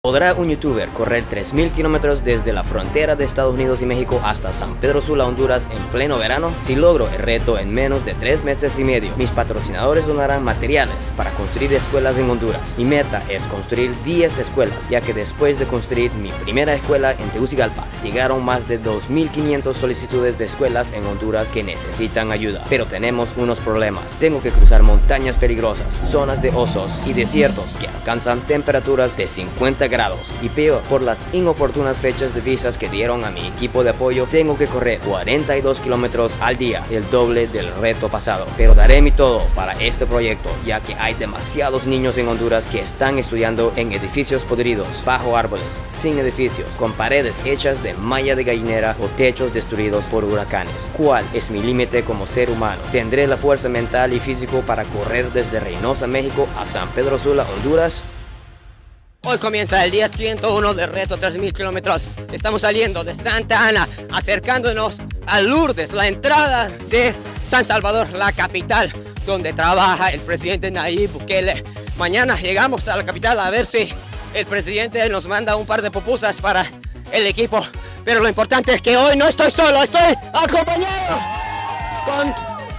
¿Podrá un youtuber correr 3.000 kilómetros desde la frontera de Estados Unidos y México hasta San Pedro Sula, Honduras en pleno verano? Si logro el reto en menos de 3 meses y medio, mis patrocinadores donarán materiales para construir escuelas en Honduras. Mi meta es construir 10 escuelas, ya que después de construir mi primera escuela en Tegucigalpa, llegaron más de 2.500 solicitudes de escuelas en Honduras que necesitan ayuda. Pero tenemos unos problemas. Tengo que cruzar montañas peligrosas, zonas de osos y desiertos que alcanzan temperaturas de 50 grados. Y peor, por las inoportunas fechas de visas que dieron a mi equipo de apoyo, tengo que correr 42 kilómetros al día, el doble del reto pasado. Pero daré mi todo para este proyecto, ya que hay demasiados niños en Honduras que están estudiando en edificios podridos, bajo árboles, sin edificios, con paredes hechas de malla de gallinera o techos destruidos por huracanes. ¿Cuál es mi límite como ser humano? ¿Tendré la fuerza mental y físico para correr desde Reynosa, México a San Pedro Sula, Honduras? Hoy comienza el día 101 del reto 3.000 kilómetros. Estamos saliendo de Santa Ana, acercándonos a Lourdes, la entrada de San Salvador, la capital, donde trabaja el presidente Nayib Bukele. Mañana llegamos a la capital a ver si el presidente nos manda un par de pupusas para el equipo. Pero lo importante es que hoy no estoy solo, estoy acompañado con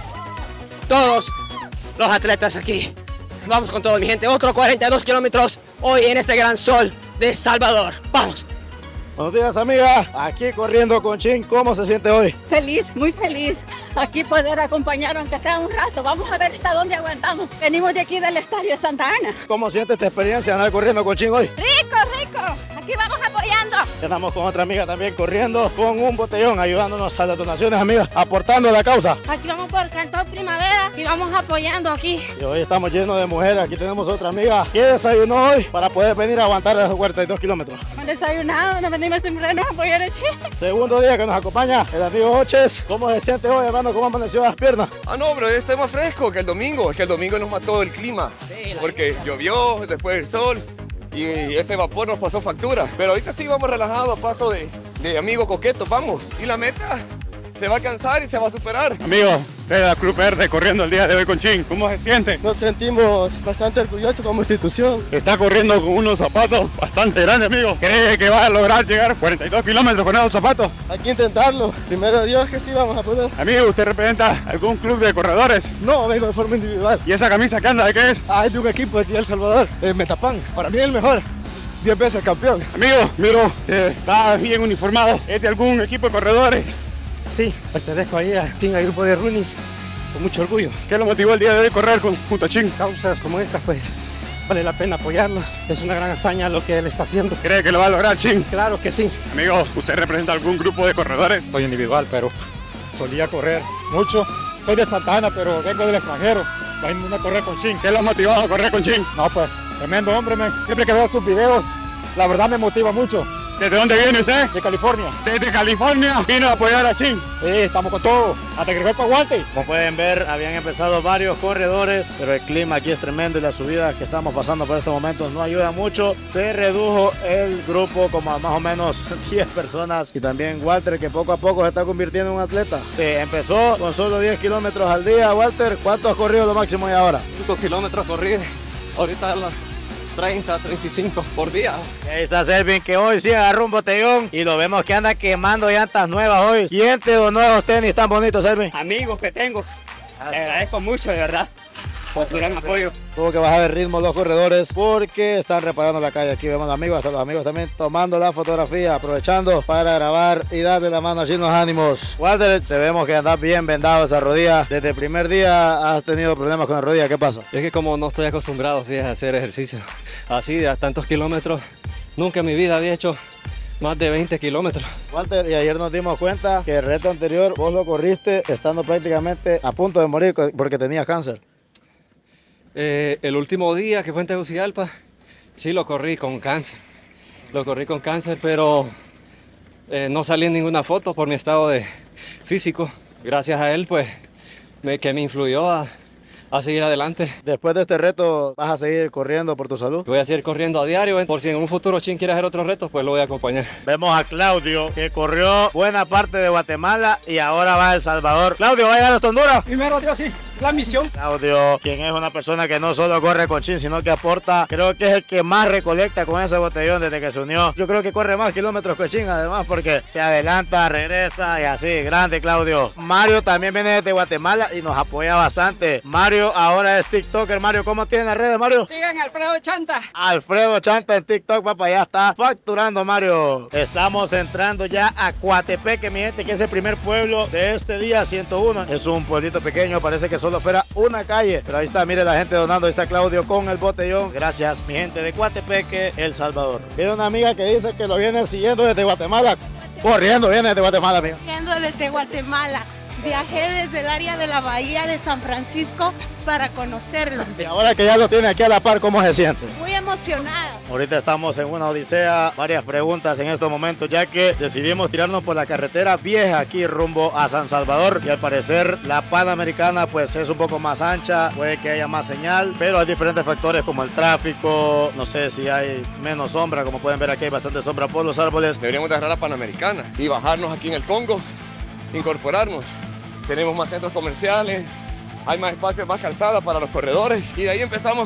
todos los atletas aquí. Vamos con todo, mi gente. Otro 42 kilómetros hoy en este gran sol de Salvador. ¡Vamos! Buenos días, amiga. Aquí corriendo con Chin. ¿Cómo se siente hoy? Feliz, muy feliz. Aquí poder acompañar aunque sea un rato. Vamos a ver hasta dónde aguantamos. Venimos de aquí del estadio de Santa Ana. ¿Cómo sientes esta experiencia andar corriendo con Chin hoy? Rico, rico. Aquí vamos apoyando. Estamos con otra amiga también corriendo con un botellón, ayudándonos a las donaciones, amiga, aportando a la causa. Aquí vamos por Cantón Primavera y vamos apoyando aquí. Y hoy estamos llenos de mujeres. Aquí tenemos otra amiga que desayunó hoy para poder venir a aguantar esos 42 kilómetros. Hemos desayunado, nos venimos temprano a apoyar a Che. Segundo día que nos acompaña el amigo Oches. ¿Cómo se siente hoy, hermano? ¿Cómo amaneció las piernas? No, pero está más fresco que el domingo. Es que el domingo nos mató el clima. Sí, porque llovió, después el sol. Y ese vapor nos pasó factura. Pero ahorita sí vamos relajados, a paso de amigo coqueto, vamos. Y la meta se va a alcanzar y se va a superar. Amigos de la Cruz Verde corriendo el día de hoy con Chin, ¿cómo se siente? Nos sentimos bastante orgullosos como institución. Está corriendo con unos zapatos bastante grandes, amigo. ¿Cree que va a lograr llegar 42 kilómetros con esos zapatos? Hay que intentarlo. Primero Dios que sí vamos a poder. Amigo, ¿usted representa algún club de corredores? No, vengo de forma individual. ¿Y esa camisa que anda de qué es? Es de un equipo de aquí de El Salvador, el Metapan. Para mí el mejor. 10 veces campeón. Amigo, miro que está bien uniformado. ¿Es de algún equipo de corredores? Sí, pertenezco ahí al grupo de running con mucho orgullo. ¿Qué lo motivó el día de hoy correr junto a Chin? Causas como estas, pues, vale la pena apoyarlos. Es una gran hazaña lo que él está haciendo. ¿Cree que lo va a lograr, Chin? Claro que sí. Amigo, ¿usted representa algún grupo de corredores? Soy individual, pero solía correr mucho. Soy de Santa Ana, pero vengo del extranjero. Vengo a correr con Chin. ¿Qué lo ha motivado a correr con Chin? No, pues, tremendo hombre, man. Siempre que veo tus videos, la verdad me motiva mucho. ¿Desde dónde viene usted? De California. Desde California vino a apoyar a Chin. Sí, estamos con todo. Hasta que el cuerpo aguante. Como pueden ver, habían empezado varios corredores, pero el clima aquí es tremendo y las subidas que estamos pasando por estos momentos no ayuda mucho. Se redujo el grupo como a más o menos 10 personas y también Walter, que poco a poco se está convirtiendo en un atleta. Sí, empezó con solo 10 kilómetros al día. Walter, ¿cuánto has corrido lo máximo y ahora? 5 kilómetros corridos. Ahorita 30, 35 por día. Ahí está Selvin, que hoy sí agarró un botellón y lo vemos que anda quemando llantas nuevas hoy. ¿Quién te donó nuevos tenis tan bonitos, Selvin? Amigos que tengo, te agradezco mucho, de verdad, por su gran apoyo. Tuvo que bajar el ritmo los corredores porque están reparando la calle. Aquí vemos amigos, hasta los amigos también tomando la fotografía, aprovechando para grabar y darle la mano allí los ánimos. Walter, te vemos que andas bien vendado esa rodilla. Desde el primer día has tenido problemas con la rodilla, ¿qué pasa? Es que como no estoy acostumbrado, fíjate, a hacer ejercicio así a tantos kilómetros, nunca en mi vida había hecho más de 20 kilómetros. Walter, y ayer nos dimos cuenta que el reto anterior vos lo corriste estando prácticamente a punto de morir porque tenías cáncer. El último día que fue en Tegucigalpa, sí lo corrí con cáncer. Lo corrí con cáncer, pero no salí en ninguna foto por mi estado de físico. Gracias a él, pues, que me influyó a seguir adelante. Después de este reto, ¿vas a seguir corriendo por tu salud? Voy a seguir corriendo a diario, por si en un futuro Chin quiere hacer otro reto, pues lo voy a acompañar. Vemos a Claudio, que corrió buena parte de Guatemala y ahora va a El Salvador. Claudio, ¿va a llegar hasta Honduras? Primero Dios, sí. la misión. Claudio, quien es una persona que no solo corre con Chin, sino que aporta, creo que es el que más recolecta con ese botellón desde que se unió. Yo creo que corre más kilómetros que Chin, además, porque se adelanta, regresa y así. Grande, Claudio. Mario también viene desde Guatemala y nos apoya bastante. Mario ahora es TikToker. Mario, ¿cómo tiene las redes, Mario? Sigan Alfredo Chanta. Alfredo Chanta en TikTok, papá, ya está facturando, Mario. Estamos entrando ya a Coatepeque, mi gente, que es el primer pueblo de este día 101. Es un pueblito pequeño, parece que solo fuera una calle, pero ahí está, mire la gente donando. Ahí está Claudio con el botellón. Gracias, mi gente de Coatepeque, El Salvador. Viene una amiga que dice que lo viene siguiendo desde Guatemala. Corriendo viene desde Guatemala, amiga. Corriendo desde Guatemala. Viajé desde el área de la Bahía de San Francisco para conocerlo. Y ahora que ya lo tiene aquí a la par, ¿cómo se siente? Muy emocionada. Ahorita estamos en una odisea, varias preguntas en estos momentos, ya que decidimos tirarnos por la carretera vieja aquí rumbo a San Salvador, y al parecer la Panamericana pues es un poco más ancha, puede que haya más señal, pero hay diferentes factores como el tráfico, no sé si hay menos sombra, como pueden ver aquí hay bastante sombra por los árboles. Deberíamos de agarrar la Panamericana y bajarnos aquí en el Congo, incorporarnos. Tenemos más centros comerciales, hay más espacio, más calzada para los corredores, y de ahí empezamos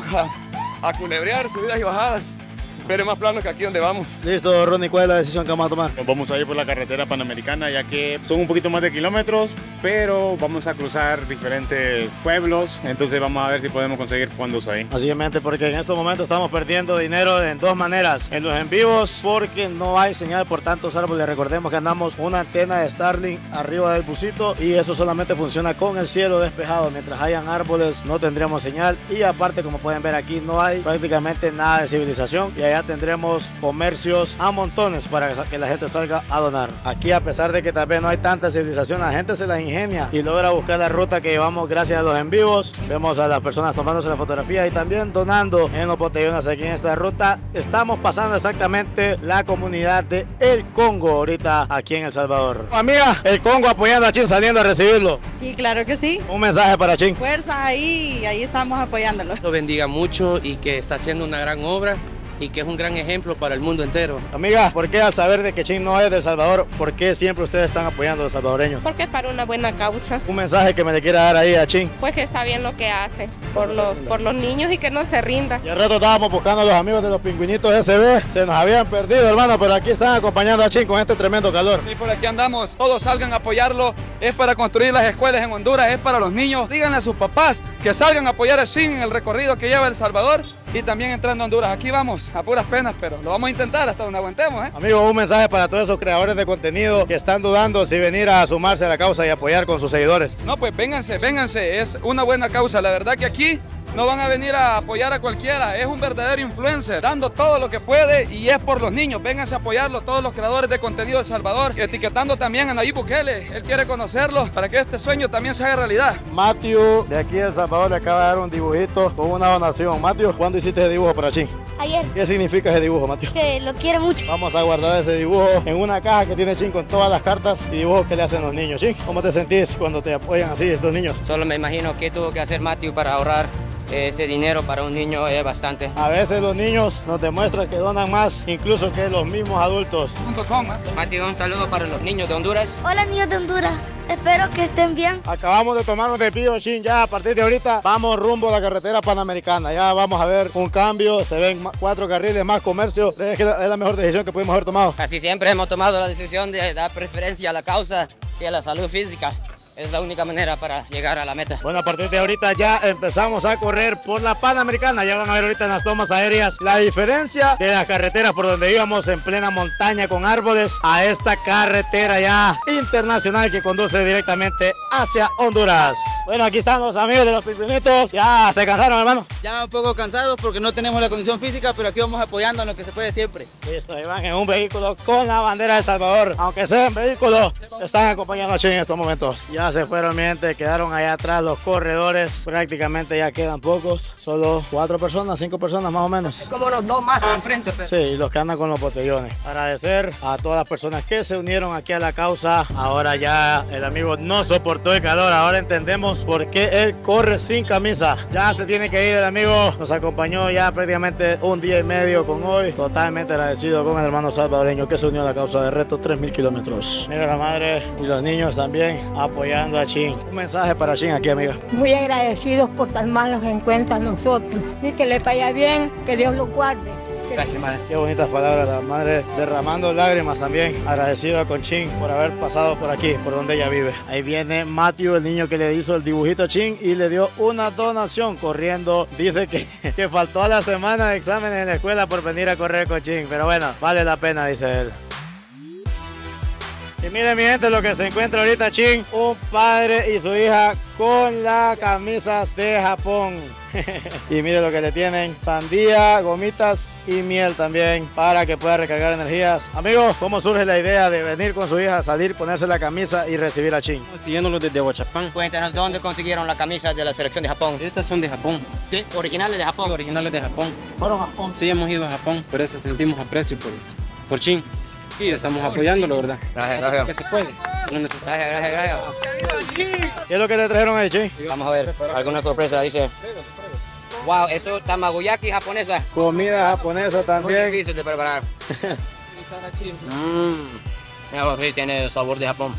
a culebrear subidas y bajadas, pero es más plano que aquí donde vamos. Listo, Ronnie, ¿cuál es la decisión que vamos a tomar? Nos vamos a ir por la carretera Panamericana, ya que son un poquito más de kilómetros, pero vamos a cruzar diferentes pueblos, entonces vamos a ver si podemos conseguir fondos ahí. Básicamente porque en estos momentos estamos perdiendo dinero en dos maneras. En los en vivos, porque no hay señal por tantos árboles. Recordemos que andamos una antena de Starlink arriba del busito y eso solamente funciona con el cielo despejado. Mientras hayan árboles no tendremos señal, y aparte, como pueden ver aquí, no hay prácticamente nada de civilización, y allá tendremos comercios a montones para que la gente salga a donar. Aquí, a pesar de que tal vez no hay tanta civilización, la gente se las ingenia y logra buscar la ruta que llevamos gracias a los en vivos. Vemos a las personas tomándose la fotografía y también donando en los botellones aquí en esta ruta. Estamos pasando exactamente la comunidad de El Congo ahorita aquí en El Salvador. Amiga, El Congo apoyando a Chin, saliendo a recibirlo. Sí, claro que sí. Un mensaje para Chin. Fuerza ahí estamos apoyándolo. Lo bendiga mucho y que está haciendo una gran obra y que es un gran ejemplo para el mundo entero. Amiga, ¿por qué al saber de que Chin no es de El Salvador, por qué siempre ustedes están apoyando a los salvadoreños? Porque es para una buena causa. Un mensaje que me le quiera dar ahí a Chin. Pues que está bien lo que hace por los niños y que no se rinda. Y al rato estábamos buscando a los amigos de los pingüinitos SB, se nos habían perdido, hermano, pero aquí están acompañando a Chin con este tremendo calor. Y por aquí andamos, todos salgan a apoyarlo, es para construir las escuelas en Honduras, es para los niños. Díganle a sus papás que salgan a apoyar a Chin en el recorrido que lleva El Salvador y también entrando a Honduras. Aquí vamos, a puras penas, pero lo vamos a intentar hasta donde aguantemos, ¿eh? Amigos, un mensaje para todos esos creadores de contenido que están dudando si venir a sumarse a la causa y apoyar con sus seguidores. No, pues vénganse, es una buena causa. La verdad que aquí no van a venir a apoyar a cualquiera, es un verdadero influencer, dando todo lo que puede y es por los niños. Vénganse a apoyarlo, todos los creadores de contenido de El Salvador, etiquetando también a Nayib Bukele, él quiere conocerlo para que este sueño también se haga realidad. Matthew, de aquí de El Salvador, le acaba de dar un dibujito con una donación. Matthew, ¿cuándo hiciste ese dibujo para Chin? Ayer. ¿Qué significa ese dibujo, Matthew? Que lo quiere mucho. Vamos a guardar ese dibujo en una caja que tiene Chin con todas las cartas y dibujos que le hacen los niños. Chin, ¿cómo te sentís cuando te apoyan así estos niños? Solo me imagino qué tuvo que hacer Matthew para ahorrar ese dinero. Para un niño es bastante. A veces los niños nos demuestran que donan más incluso que los mismos adultos. Matthew, un saludo para los niños de Honduras. Hola, niños de Honduras, espero que estén bien. Acabamos de tomarnos de pío, Chin, ya a partir de ahorita vamos rumbo a la carretera Panamericana. Ya vamos a ver un cambio, se ven 4 carriles, más comercio. Es la mejor decisión que pudimos haber tomado. Casi siempre hemos tomado la decisión de dar preferencia a la causa y a la salud física. Es la única manera para llegar a la meta. Bueno, a partir de ahorita ya empezamos a correr por la Panamericana. Ya van a ver ahorita en las tomas aéreas la diferencia de las carreteras por donde íbamos en plena montaña con árboles a esta carretera ya internacional que conduce directamente hacia Honduras. Bueno, aquí están los amigos de los pingüinitos. Ya se cansaron, hermano. Ya un poco cansados porque no tenemos la condición física, pero aquí vamos apoyando en lo que se puede siempre. Listo, ahí van en un vehículo con la bandera de El Salvador. Aunque sea en vehículo, están acompañando a Chin en estos momentos. Ya se fueron, mi gente, quedaron allá atrás los corredores, prácticamente ya quedan pocos, solo 4 personas, 5 personas más o menos. Como los dos más enfrente. Sí, y los que andan con los botellones. Agradecer a todas las personas que se unieron aquí a la causa. Ahora ya el amigo no soportó el calor, ahora entendemos por qué él corre sin camisa. Ya se tiene que ir el amigo, nos acompañó ya prácticamente un día y medio con hoy. Totalmente agradecido con el hermano salvadoreño que se unió a la causa de reto 3000 kilómetros. Mira la madre y los niños también apoyando apoyando a Chin. Un mensaje para Chin aquí, amiga. Muy agradecidos por tomarnos en cuenta a nosotros y que le vaya bien, que Dios lo guarde. Gracias, madre. Qué bonitas palabras, la madre derramando lágrimas también, agradecida con Chin por haber pasado por aquí, por donde ella vive. Ahí viene Matthew, el niño que le hizo el dibujito a Chin y le dio una donación corriendo. Dice que faltó a la semana de exámenes en la escuela por venir a correr con Chin, pero bueno, vale la pena, dice él. Y miren mi gente lo que se encuentra ahorita Chin, un padre y su hija con las camisas de Japón. Y miren lo que le tienen, sandía, gomitas y miel también para que pueda recargar energías. Amigos, ¿cómo surge la idea de venir con su hija, salir, ponerse la camisa y recibir a Chin? Siguiéndolo desde Huachapán. Cuéntanos, ¿dónde consiguieron la camisa de la selección de Japón? Estas son de Japón. ¿Sí? ¿Originales de Japón? Sí, originales de Japón. ¿Fueron a Japón? Sí, hemos ido a Japón, por eso sentimos aprecio por Chin. Y estamos apoyándolo, ¿verdad? Gracias. Que se puede. Gracias. ¿Qué es lo que le trajeron ahí, Chin? Vamos a ver, alguna sorpresa, dice. Wow, eso es tamagoyaki japonesa. Comida japonesa también. Muy difícil de preparar. Sí, tiene el sabor de Japón.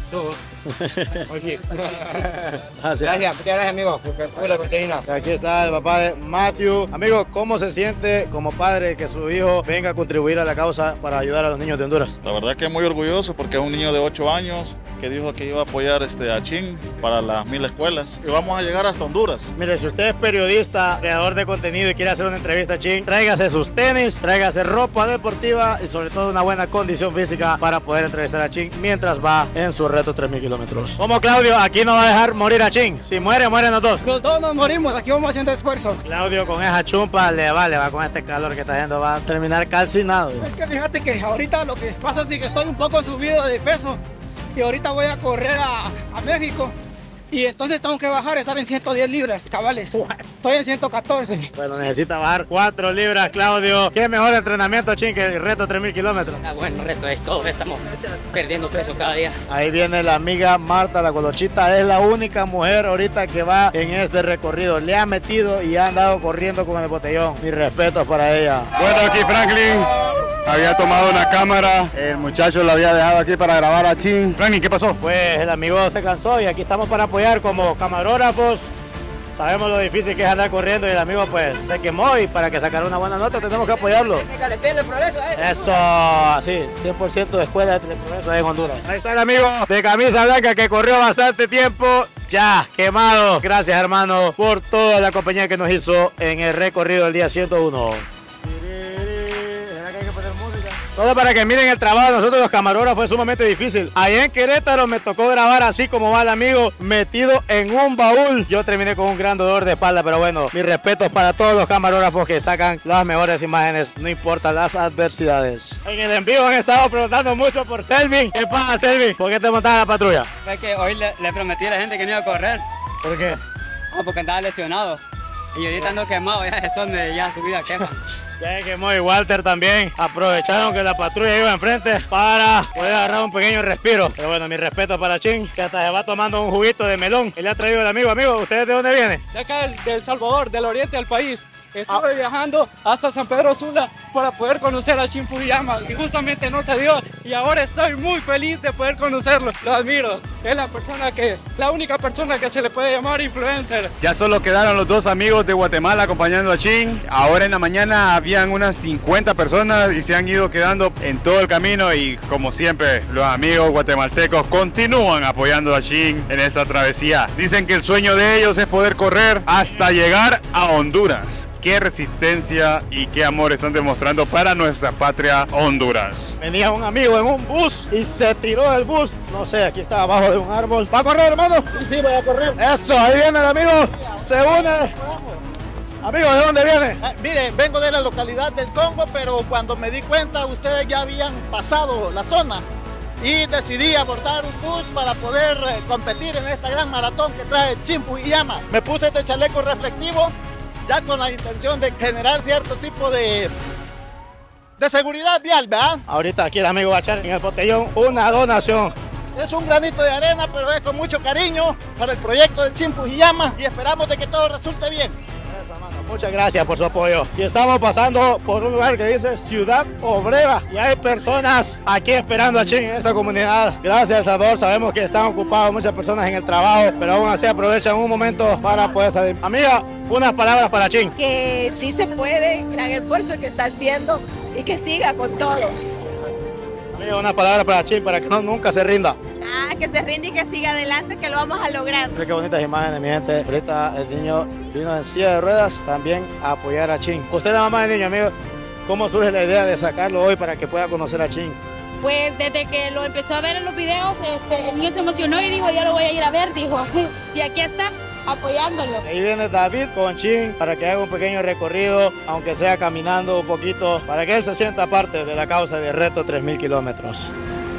Gracias, amigo. La proteína. Aquí está el papá de Matthew. Amigo, ¿cómo se siente como padre que su hijo venga a contribuir a la causa para ayudar a los niños de Honduras? La verdad que muy orgulloso porque es un niño de 8 años que dijo que iba a apoyar a Chin para las 1000 escuelas y vamos a llegar hasta Honduras. Mire, si usted es periodista, creador de contenido y quiere hacer una entrevista a Chin, tráigase sus tenis, tráigase ropa deportiva y sobre todo una buena condición física para poder entrevistar a Chin mientras va en su reto 3000 kilómetros. Como Claudio, aquí no va a dejar morir a Chin. Si mueren los dos. Los dos nos morimos, aquí vamos haciendo esfuerzo. Claudio con esa chumpa le va con este calor que está haciendo, va a terminar calcinado. Es que fíjate que ahorita lo que pasa es que estoy un poco subido de peso y ahorita voy a correr a México. Y entonces tengo que bajar, estar en 110 libras, cabales. Estoy en 114. Bueno, necesita bajar 4 libras, Claudio. ¿Qué mejor entrenamiento, Chin, que el reto 3000 kilómetros? Bueno, el reto es todo, estamos perdiendo peso cada día. Ahí viene la amiga Marta, la colochita. Es la única mujer ahorita que va en este recorrido. Le ha metido y ha andado corriendo con el botellón. Mis respetos para ella. Bueno, aquí Franklin había tomado una cámara. El muchacho la había dejado aquí para grabar a Chin. Franklin, ¿qué pasó? Pues el amigo se cansó y aquí estamos para apoyar como camarógrafos. Sabemos lo difícil que es andar corriendo y el amigo pues se quemó y para que sacara una buena nota tenemos que apoyarlo. Eso, así, 100% de escuela de progreso en Honduras. Ahí está el amigo de camisa blanca que corrió bastante tiempo, ya quemado. Gracias hermano por toda la compañía que nos hizo en el recorrido del día 101. Todo para que miren el trabajo de nosotros los camarógrafos, es sumamente difícil. Allá en Querétaro me tocó grabar así como va el amigo, metido en un baúl. Yo terminé con un gran dolor de espalda, pero bueno, mis respetos para todos los camarógrafos que sacan las mejores imágenes, no importa las adversidades. En el envío han estado preguntando mucho por Selvin. ¿Qué pasa, Selvin? ¿Por qué te montas en la patrulla? Es que hoy le prometí a la gente que no iba a correr. ¿Por qué? Porque andaba lesionado. Y ahorita ando quemado, ya el sol ya su vida quema. Ya que Quemó y Walter también aprovecharon que la patrulla iba enfrente para poder agarrar un pequeño respiro. Pero bueno, mi respeto para Chin, que hasta se va tomando un juguito de melón que le ha traído el amigo. Amigo, ¿ustedes de dónde vienen? De acá, de El Salvador, del oriente del país. Estuve viajando hasta San Pedro Sula para poder conocer a Chin Fujiyama y justamente no se dio y ahora estoy muy feliz de poder conocerlo. Lo admiro. Es la única persona que se le puede llamar influencer. Ya solo quedaron los dos amigos de Guatemala acompañando a Chin. Ahora en la mañana habían unas 50 personas y se han ido quedando en todo el camino y como siempre los amigos guatemaltecos continúan apoyando a Chin en esta travesía. Dicen que el sueño de ellos es poder correr hasta llegar a Honduras. Qué resistencia y qué amor están demostrando para nuestra patria Honduras. Venía un amigo en un bus y se tiró del bus. No sé, aquí está abajo de un árbol. ¿Va a correr, hermano? Sí, voy a correr. Eso, ahí viene el amigo. Se une. Amigo, ¿de dónde viene? Mire, vengo de la localidad del Congo, pero cuando me di cuenta ustedes ya habían pasado la zona y decidí abordar un bus para poder competir en esta gran maratón que trae Chin Fujiyama. Me puse este chaleco reflectivo ya con la intención de generar cierto tipo de seguridad vial, ¿verdad? Ahorita aquí el amigo va a echar en el botellón una donación. Es un granito de arena, pero es con mucho cariño para el proyecto de Chin Fujiyama y esperamos de que todo resulte bien. Muchas gracias por su apoyo. Y estamos pasando por un lugar que dice Ciudad Obrera. Y hay personas aquí esperando a Chin en esta comunidad. Gracias, El Salvador. Sabemos que están ocupados muchas personas en el trabajo, pero aún así aprovechan un momento para poder salir. Amiga, unas palabras para Chin. Que sí se puede, gran esfuerzo que está haciendo y que siga con todo. Amiga, una palabra para Chin para que nunca se rinda. Que se rinde y que siga adelante, que lo vamos a lograr. Qué bonitas imágenes, mi gente. Ahorita el niño vino en silla de ruedas también a apoyar a Chin. Usted es la mamá del niño, amigo. ¿Cómo surge la idea de sacarlo hoy para que pueda conocer a Chin? Pues desde que lo empezó a ver en los videos, el niño se emocionó y dijo, yo lo voy a ir a ver, dijo. Y aquí está, apoyándolo. Ahí viene David con Chin para que haga un pequeño recorrido, aunque sea caminando un poquito, para que él se sienta parte de la causa de Reto 3000 kilómetros.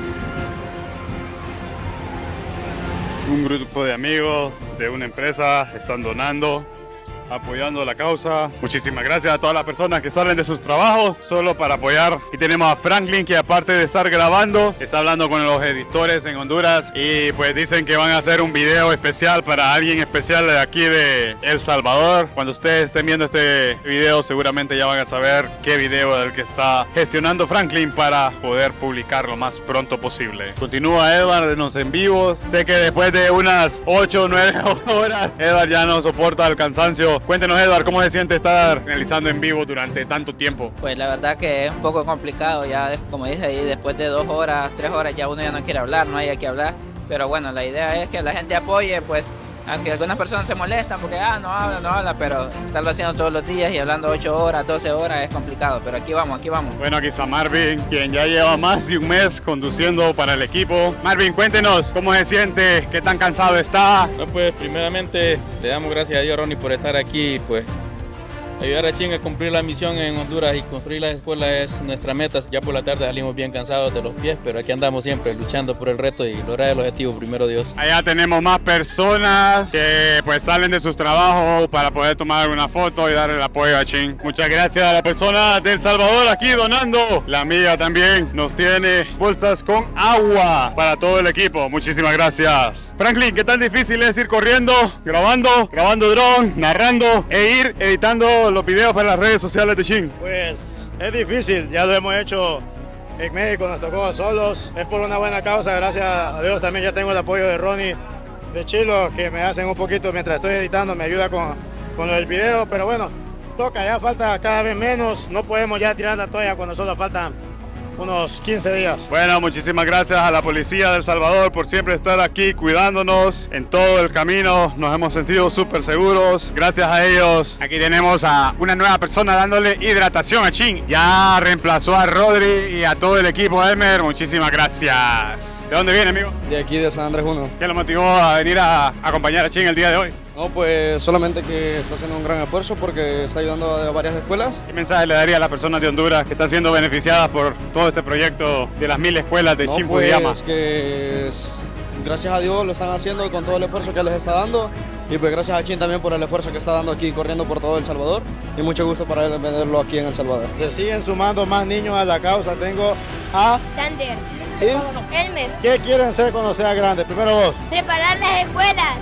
Un grupo de amigos de una empresa están donando, apoyando la causa. Muchísimas gracias a todas las personas que salen de sus trabajos solo para apoyar. Aquí tenemos a Franklin, que aparte de estar grabando, está hablando con los editores en Honduras y pues dicen que van a hacer un video especial para alguien especial de aquí de El Salvador. Cuando ustedes estén viendo este video seguramente ya van a saber qué video es el que está gestionando Franklin para poder publicar lo más pronto posible. Continúa Edward en los en vivos. Sé que después de unas 8 o 9 horas Edward ya no soporta el cansancio. Cuéntenos, Edward, ¿cómo se siente estar realizando en vivo durante tanto tiempo? Pues la verdad que es un poco complicado, ya como dije ahí, después de 2 horas, 3 horas ya uno ya no quiere hablar, no hay que hablar, pero bueno, la idea es que la gente apoye, pues aunque algunas personas se molestan porque no habla, pero estarlo haciendo todos los días y hablando 8 horas, 12 horas es complicado, pero aquí vamos. Bueno, aquí está Marvin, quien ya lleva más de un mes conduciendo para el equipo. Marvin, cuéntenos cómo se siente, qué tan cansado está. No, pues primeramente le damos gracias a Dios, Ronnie, por estar aquí, pues ayudar a Chin a cumplir la misión en Honduras y construir las escuelas es nuestra meta. Ya por la tarde salimos bien cansados de los pies, pero aquí andamos siempre luchando por el reto y lograr el objetivo, primero Dios. Allá tenemos más personas que pues salen de sus trabajos para poder tomar una foto y dar el apoyo a Chin. Muchas gracias a la persona de El Salvador aquí donando. La amiga también nos tiene bolsas con agua para todo el equipo. Muchísimas gracias. Franklin, ¿qué tan difícil es ir corriendo, grabando dron, narrando e ir editando los videos para las redes sociales de Chin? Pues es difícil, ya lo hemos hecho en México, nos tocó solos, es por una buena causa, gracias a Dios también ya tengo el apoyo de Ronnie, de Chilo, que me hacen un poquito mientras estoy editando, me ayuda con el video, pero bueno, toca, ya falta cada vez menos, no podemos ya tirar la toalla cuando solo faltan unos 15 días. Bueno, muchísimas gracias a la policía de El Salvador por siempre estar aquí cuidándonos en todo el camino. Nos hemos sentido súper seguros. Gracias a ellos. Aquí tenemos a una nueva persona dándole hidratación a Chin. Ya reemplazó a Rodri y a todo el equipo Elmer. Muchísimas gracias. ¿De dónde viene, amigo? De aquí, de San Andrés 1. ¿Qué lo motivó a venir a acompañar a Chin el día de hoy? No, pues solamente que está haciendo un gran esfuerzo porque está ayudando a varias escuelas. ¿Qué mensaje le daría a las personas de Honduras que están siendo beneficiadas por todo este proyecto de las 1000 escuelas de Chin Puyama? Pues que gracias a Dios lo están haciendo con todo el esfuerzo que les está dando y pues gracias a Chin también por el esfuerzo que está dando aquí corriendo por todo El Salvador y mucho gusto para él verlo aquí en El Salvador. Se siguen sumando más niños a la causa. Tengo a Sander, ¿y? Elmer. ¿Qué quieren ser cuando sea grande? Primero vos. Preparar las escuelas.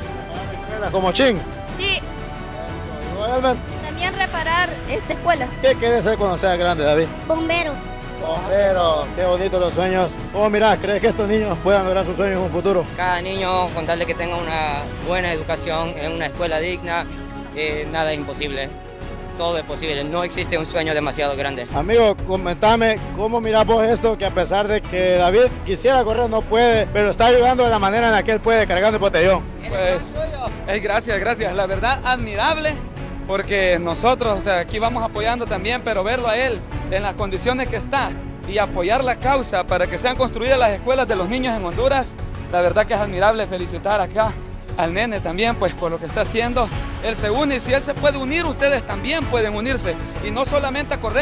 ¿Como Chin? Sí. Elmer. También reparar escuelas. ¿Qué quieres ser cuando sea grande, David? Bombero. Bombero, qué bonitos los sueños. ¿Cómo mirás? ¿Crees que estos niños puedan lograr sus sueños en un futuro? Cada niño, con tal de que tenga una buena educación en una escuela digna, nada es imposible. Todo es posible, no existe un sueño demasiado grande. Amigo, comentame cómo mirás vos esto, que a pesar de que David quisiera correr, no puede, pero está ayudando de la manera en la que él puede, cargando el botellón. Pues, gracias, la verdad admirable, porque nosotros, o sea, aquí vamos apoyando también, pero verlo a él en las condiciones que está y apoyar la causa para que sean construidas las escuelas de los niños en Honduras, la verdad que es admirable. Felicitar acá al nene también, pues por lo que está haciendo. Él se une y si él se puede unir, ustedes también pueden unirse. Y no solamente a correr,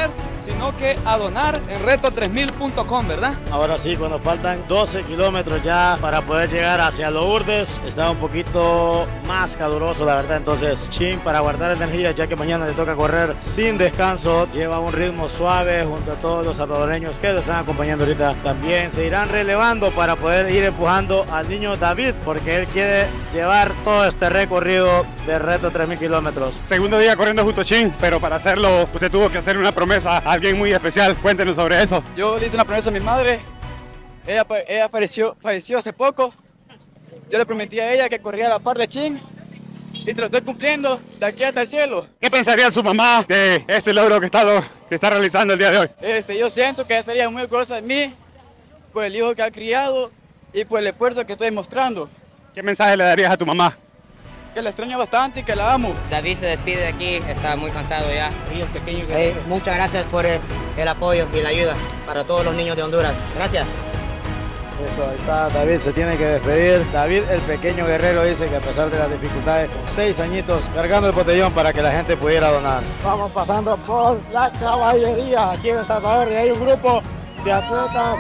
sino que a donar en reto3000.com, ¿verdad? Ahora sí, cuando faltan 12 kilómetros ya para poder llegar hacia Lourdes, está un poquito más caluroso, la verdad. Entonces, Chin, para guardar energía, ya que mañana le toca correr sin descanso, lleva un ritmo suave junto a todos los salvadoreños que lo están acompañando ahorita. También se irán relevando para poder ir empujando al niño David, porque él quiere llevar todo este recorrido de reto 3000 kilómetros. Segundo día corriendo junto a Chin, pero para hacerlo usted tuvo que hacer una promesa a alguien muy especial. Cuéntenos sobre eso. Yo le hice una promesa a mi madre. Ella falleció hace poco. Yo le prometí a ella que corría a la par de Chin y te lo estoy cumpliendo de aquí hasta el cielo. ¿Qué pensaría su mamá de este logro que está realizando el día de hoy? Yo siento que ella estaría muy orgullosa de mí por el hijo que ha criado y por el esfuerzo que estoy mostrando. ¿Qué mensaje le darías a tu mamá? Que la extraño bastante y que la amo. David se despide de aquí, está muy cansado ya. Y el pequeño muchas gracias por el apoyo y la ayuda para todos los niños de Honduras. Gracias. Eso, ahí está, David se tiene que despedir. David, el pequeño guerrero, dice que a pesar de las dificultades, con 6 añiñitos, cargando el botellón para que la gente pudiera donar. Vamos pasando por la caballería aquí en El Salvador y hay un grupo de atletas,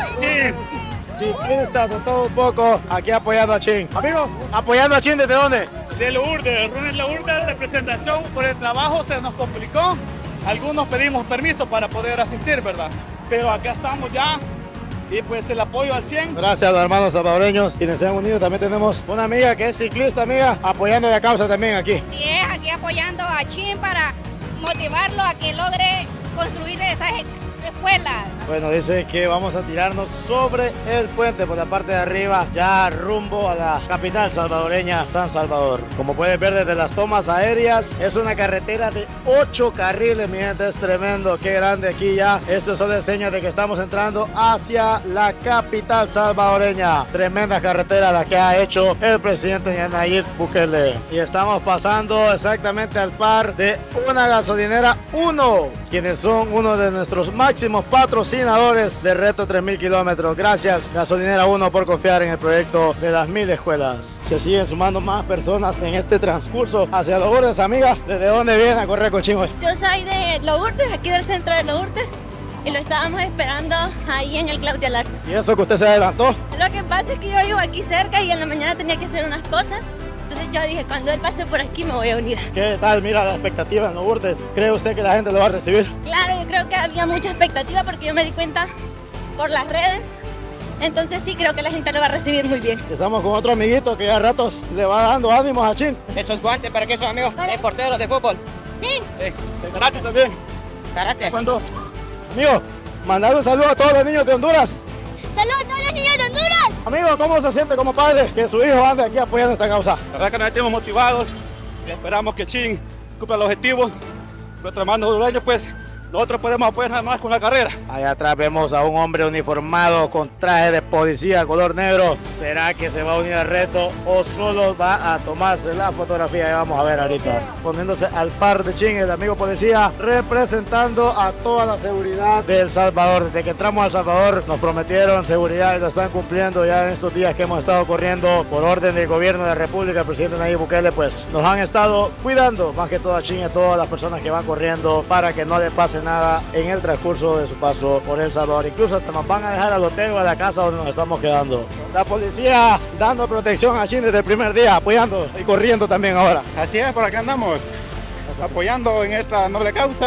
ciclistas, de todo un poco, aquí apoyando a Chin. Amigo, ¿apoyando a Chin desde dónde? De Lourdes, Runner Lourdes, representación por el trabajo se nos complicó. Algunos pedimos permiso para poder asistir, ¿verdad? Pero acá estamos ya. Y pues el apoyo al 100. Gracias a los hermanos salvadoreños quienes se han unido. También tenemos una amiga que es ciclista, amiga, apoyando la causa también aquí. Sí, es aquí apoyando a Chin para motivarlo a que logre construir esas escuelas. Bueno, dice que vamos a tirarnos sobre el puente por la parte de arriba, ya rumbo a la capital salvadoreña, San Salvador. Como pueden ver desde las tomas aéreas, es una carretera de 8 carriles, mi gente, es tremendo, qué grande aquí ya. Esto solo es señas de que estamos entrando hacia la capital salvadoreña. Tremenda carretera la que ha hecho el presidente Nayib Bukele. Y estamos pasando exactamente al par de una gasolinera 1, quienes son uno de nuestros máximos patrocinadores de Reto 3000 kilómetros. Gracias, Gasolinera 1, por confiar en el proyecto de las 1000 escuelas. Se siguen sumando más personas en este transcurso hacia Lourdes, amiga. ¿Desde dónde viene a correr con Chin hoy? Yo soy de Lourdes, aquí del centro de Lourdes, y lo estábamos esperando ahí en el Claudia Lars. ¿Y eso que usted se adelantó? Lo que pasa es que yo vivo aquí cerca y en la mañana tenía que hacer unas cosas. Entonces yo dije, cuando él pase por aquí me voy a unir. ¿Qué tal? Mira la expectativa en Lourdes. ¿Cree usted que la gente lo va a recibir? Claro, yo creo que había mucha expectativa porque yo me di cuenta por las redes. Entonces sí, creo que la gente lo va a recibir muy bien. Estamos con otro amiguito que ya a ratos le va dando ánimos a Chin. ¿Esos guantes para qué son, amigos? ¿Es porteros de fútbol? Sí. Sí. ¿De karate también? ¿Karate? ¿Cuándo? Amigo, mandar un saludo a todos los niños de Honduras. ¡Saludos a todos los niños de Honduras! Amigo, ¿cómo se siente como padre que su hijo ande aquí apoyando esta causa? La verdad que nos sentimos motivados y esperamos que Chin cumpla los objetivos. Nuestros hermanos hondureños, pues, nosotros podemos apoyar nada más con la carrera. Allá atrás vemos a un hombre uniformado con traje de policía color negro. ¿Será que se va a unir al reto o solo va a tomarse la fotografía? Ya vamos a ver ahorita. Poniéndose al par de Chin, el amigo policía, representando a toda la seguridad de El Salvador. Desde que entramos a El Salvador nos prometieron seguridad y la están cumpliendo ya en estos días que hemos estado corriendo por orden del gobierno de la República. El presidente Nayib Bukele, pues, nos han estado cuidando, más que todo a Chin y a todas las personas que van corriendo, para que no le pase nada en el transcurso de su paso por El Salvador. Incluso hasta nos van a dejar al hotel o a la casa donde nos estamos quedando. La policía dando protección a Chin desde el primer día, apoyando y corriendo también ahora. Así es, por acá andamos apoyando en esta noble causa.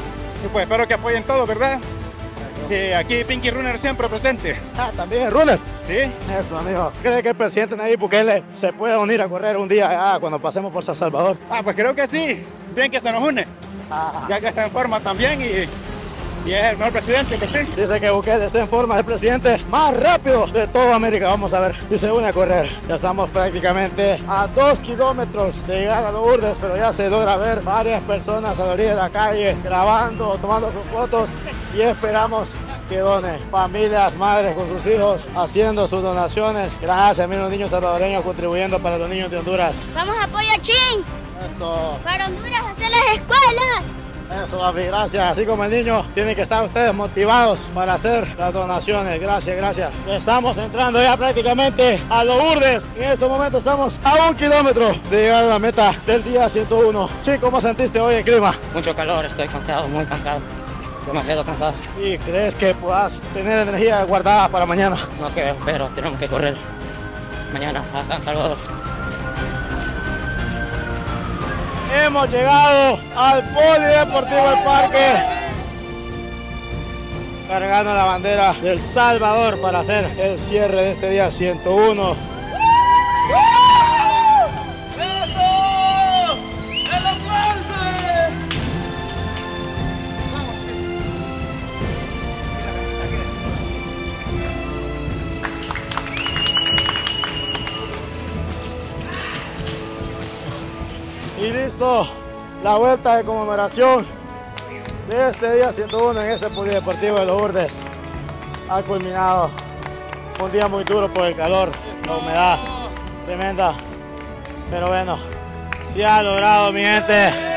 Y pues espero que apoyen todo, ¿verdad? Y aquí Pinky Runner siempre presente. Ah, también es Runner. Sí. Eso, amigo. ¿Cree que el presidente Nayib Bukele se puede unir a correr un día cuando pasemos por San Salvador? Ah, pues creo que sí. Bien que se nos une. Ya que está en forma también y es el mejor presidente que sí. Dice que Bukele está en forma, el presidente más rápido de toda América. Vamos a ver. Y se une a correr. Ya estamos prácticamente a 2 kilómetros de llegar a Lourdes, pero ya se logra ver varias personas a la orilla de la calle grabando, tomando sus fotos y esperamos que donen. Familias, madres con sus hijos haciendo sus donaciones. Gracias, miren, los niños salvadoreños contribuyendo para los niños de Honduras. Vamos a apoyar a Chin. Eso. Para Honduras hacer las escuelas. Eso, papi, gracias. Así como el niño, tienen que estar ustedes motivados para hacer las donaciones. Gracias, gracias. Estamos entrando ya prácticamente a Lourdes. En este momento estamos a 1 kilómetro de llegar a la meta del día 101. Chico, ¿cómo sentiste hoy el clima? Mucho calor, estoy cansado, muy cansado. demasiado cansado. ¿Y crees que puedas tener energía guardada para mañana? No creo, pero tenemos que correr mañana a San Salvador. Hemos llegado al Polideportivo El Parque, cargando la bandera del Salvador para hacer el cierre de este día 101. Y listo, la vuelta de conmemoración de este día 101 en este Polideportivo de Lourdes ha culminado. Un día muy duro por el calor, la humedad tremenda, pero bueno, se ha logrado, mi gente.